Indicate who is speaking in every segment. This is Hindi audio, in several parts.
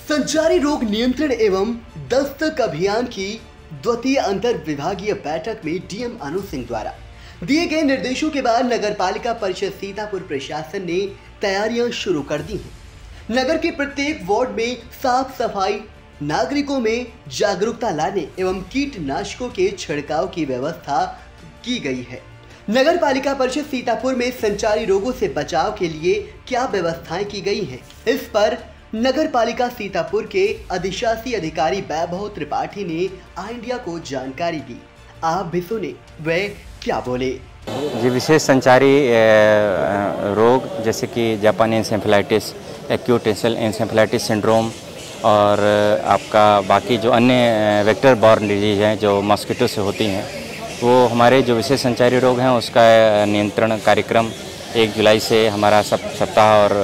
Speaker 1: संचारी रोग नियंत्रण एवं दस्तक अभियान की द्वितीय अंतर विभागीय बैठक में डीएम अनु सिंह द्वारा दिए गए निर्देशों के बाद नगर पालिका परिषद सीतापुर प्रशासन ने तैयारियां शुरू कर दी हैं। नगर के प्रत्येक वार्ड में साफ सफाई, नागरिकों में जागरूकता लाने एवं कीटनाशकों के छिड़काव की व्यवस्था की गई है। नगर पालिका परिषद सीतापुर में संचारी रोगों से बचाव के लिए क्या व्यवस्थाएं की गई हैं, इस पर नगर पालिका सीतापुर के अधिशासी अधिकारी वैभव त्रिपाठी ने आई इंडिया को जानकारी दी। आप भी सुने वे क्या बोले।
Speaker 2: जी, विशेष संचारी रोग जैसे कि जापानी एन्सेफेलाइटिस, एक्यूट एन्सेफेलाइटिस सिंड्रोम और आपका बाकी जो अन्य वेक्टर बॉर्न डिजीज हैं जो मॉस्किटो से होती हैं, वो हमारे जो विशेष संचारी रोग हैं उसका नियंत्रण कार्यक्रम 1 जुलाई से हमारा सप्ताह और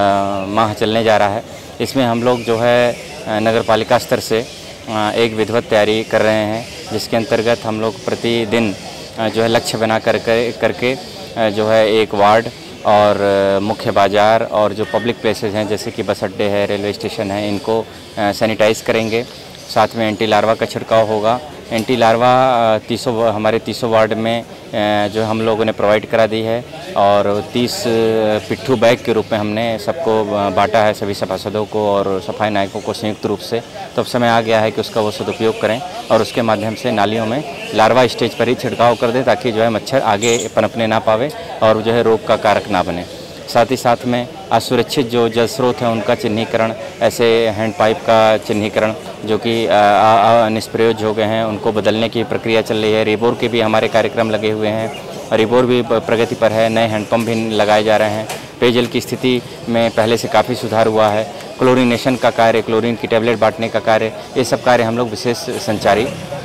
Speaker 2: माह चलने जा रहा है। इसमें हम लोग जो है नगर पालिका स्तर से एक विधिवत तैयारी कर रहे हैं, जिसके अंतर्गत हम लोग प्रतिदिन जो है लक्ष्य बना करके जो है एक वार्ड और मुख्य बाज़ार और जो पब्लिक प्लेसेस हैं जैसे कि बस अड्डे है, रेलवे स्टेशन है, इनको सैनिटाइज़ करेंगे। साथ में एंटी लार्वा का छिड़काव होगा। एंटी लार्वा हमारे 300 वार्ड में जो हम लोगों ने प्रोवाइड करा दी है और 30 पिट्ठू बैग के रूप में हमने सबको बांटा है, सभी सभासदों को और सफाई नायकों को संयुक्त रूप से। तो अब समय आ गया है कि उसका वो सदुपयोग करें और उसके माध्यम से नालियों में लार्वा स्टेज पर ही छिड़काव कर दें, ताकि जो है मच्छर आगे पनपने ना पावे और जो है रोग का कारक ना बने। साथ ही साथ में असुरक्षित जो जल स्रोत हैं उनका चिन्हीकरण, ऐसे हैंड पाइप का चिन्हीकरण जो कि निष्प्रयोज्य हो गए हैं, उनको बदलने की प्रक्रिया चल रही है। रिबोर के भी हमारे कार्यक्रम लगे हुए हैं, रिबोर भी प्रगति पर है, नए हैंडपम्प भी लगाए जा रहे हैं। पेयजल की स्थिति में पहले से काफ़ी सुधार हुआ है। क्लोरीनेशन का कार्य, क्लोरीन की टैबलेट बांटने का कार्य, ये सब कार्य हम लोग विशेष संचारी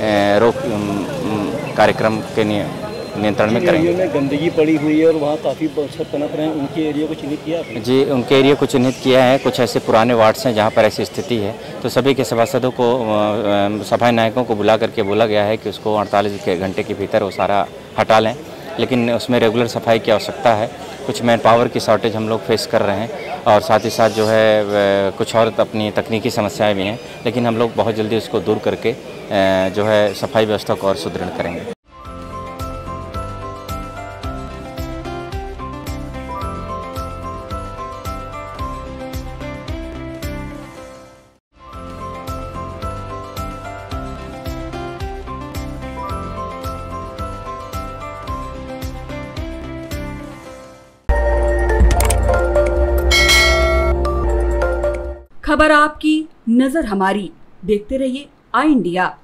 Speaker 2: रोग कार्यक्रम के नियंत्रण में करेंगे।
Speaker 3: में गंदगी पड़ी हुई है और वहाँ काफ़ी मच्छर पनप रहे हैं, उनके एरिया को चिन्हित किया आपने?
Speaker 2: जी, उनके एरिया को चिन्हित किया है। कुछ ऐसे पुराने वार्ड्स हैं जहाँ पर ऐसी स्थिति है, तो सभी के सभासदों को, सफाई नायकों को बुला करके बोला गया है कि उसको 48 घंटे के भीतर वो सारा हटा लें। लेकिन उसमें रेगुलर सफाई की आवश्यकता है। कुछ मैन पावर की शॉर्टेज हम लोग फेस कर रहे हैं और साथ ही साथ जो है कुछ और अपनी तकनीकी समस्याएँ भी हैं, लेकिन हम लोग बहुत जल्दी उसको दूर करके जो है सफाई व्यवस्था को और सुदृढ़ करेंगे।
Speaker 4: खबर आपकी, नजर हमारी। देखते रहिए आई इंडिया।